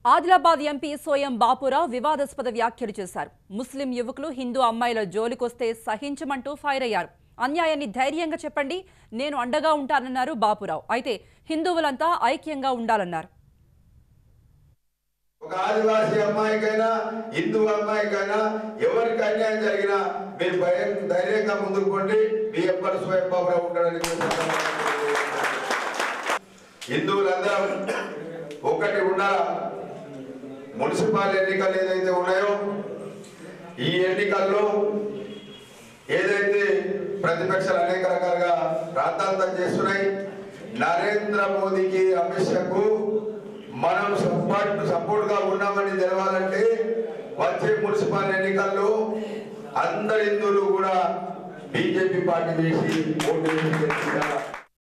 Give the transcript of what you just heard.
Adilabad MP Soyam Bapurao వివాదాస్పద వ్యాఖ్యలు చేశారు. ముస్లిం యువకులు హిందూ అమ్మాయిల జోలికొస్తే సహించమంటూ ఫైర్ అయ్యారు. అన్యాయాన్ని ధైర్యంగా చెప్పండి, నేను అండగా ఉంటానన్నారు బాపురావు. అయితే హిందువులంతా ఐక్యంగా ఉండాలన్నారు. ఒక ఆదివాసీ అమ్మాయికైనా హిందూ అమ్మాయికైనా ఎవరికి అన్యాయం జరిగినా మీరు ధైర్యంగా ముందుకు పోండి. మీ ఎప్పటి సోయం బాపురావు ఉంటాడని హిందువులందరూ ఒకటి ఉండాలా. మున్సిపల్ ఎన్నికలు ఏదైతే ఉన్నాయో ఈ ఎన్నికల్లో ఏదైతే ప్రతిపక్షాలు అనేక రకాలుగా రాద్ధాంతం చేస్తున్నాయి, నరేంద్ర మోదీకి అమిత్ షాకు మనం సపోర్ట్ గా ఉన్నామని తెలవాలంటే వచ్చే మున్సిపల్ ఎన్నికల్లో అందరి హిందువులు కూడా బీజేపీ పార్టీ వేసి ఓటు వేసి